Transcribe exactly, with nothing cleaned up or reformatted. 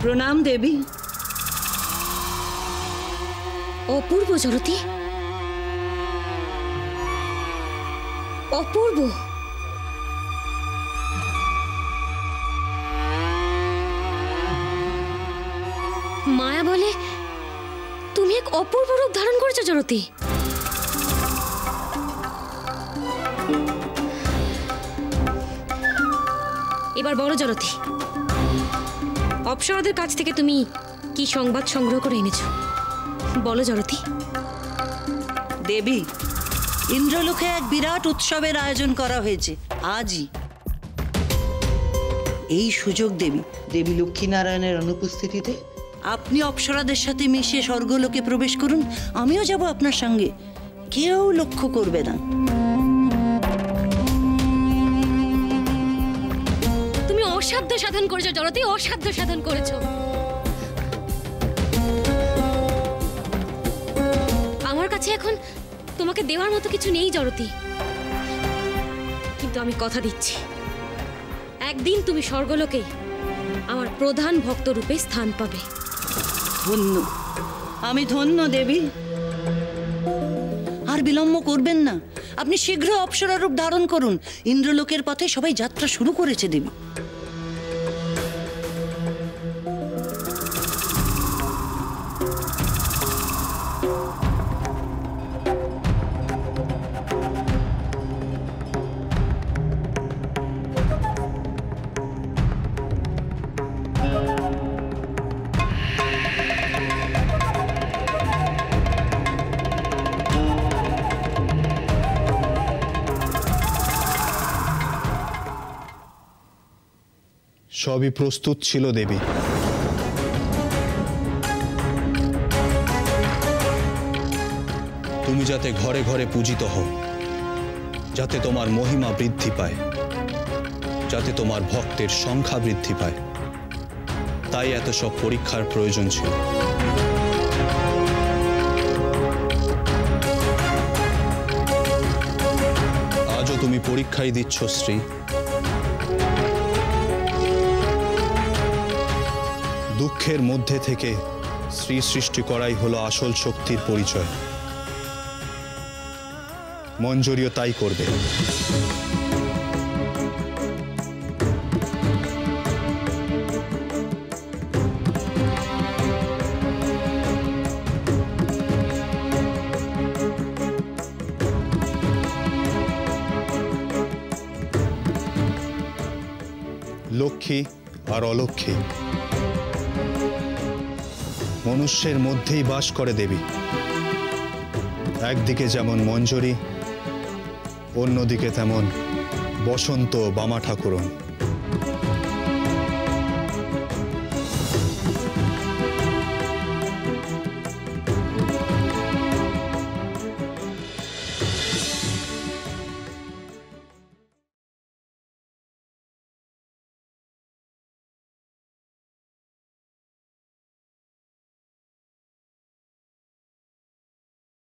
প্রণাম দেবী। অপূর্ব জরতি, অপূর্ব। মায়া বলে তুমি এক অপূর্ব রূপ ধারণ করেছো জরতি। এবার বলো জরতি, অপ্সরাদের কাছ থেকে তুমি কি সংবাদ সংগ্রহ করে এনেছো? বলো জরতি। দেবী, ইন্দ্রলোকে এক বিরাট উৎসবের আয়োজন করা হয়েছে আজই। এই সুযোগ দেবী দেবী লক্ষ্মীনারায়ণের অনুপস্থিতিতে আপনি অপ্সরাদের সাথে মিশে স্বর্গলোকে প্রবেশ করুন, আমিও যাব আপনার সঙ্গে, কেউ লক্ষ্য করবে না। তুমি অসাধ্য সাধন করেছো জরতি, অসাধ্য সাধন করেছো। আমার কাছে এখন তোমাকে দেওয়ার মতো কিছু নেই জরতি, কিন্তু আমি কথা দিচ্ছি একদিন তুমি স্বর্গলোকে আমার প্রধান ভক্ত রূপে স্থান পাবে। ধন্য, আমি ধন্য দেবী। আর বিলম্ব করবেন না, আপনি শীঘ্র অপ্সরা রূপ ধারণ করুন। ইন্দ্রলোকের পথে সবাই যাত্রা শুরু করেছে দেবী। সবই প্রস্তুত ছিল দেবী। তুমি যাতে ঘরে ঘরে পূজিত হও, যাতে তোমার মহিমা বৃদ্ধি পায়, যাতে তোমার ভক্তের সংখ্যা বৃদ্ধি পায়, তাই এত সব পরীক্ষার প্রয়োজন ছিল। আজও তুমি পরীক্ষাই দিচ্ছ শ্রী। দুঃখের মধ্যে থেকে শ্রী সৃষ্টি করাই হলো আসল শক্তির পরিচয়। মঞ্জরিও তাই করবে। লক্ষ্মী আর অলক্ষ্মী মনুষ্যের মধ্যেই বাস করে দেবী। একদিকে যেমন মঞ্জরি, অন্যদিকে তেমন বসন্ত বামা ঠাকুরন।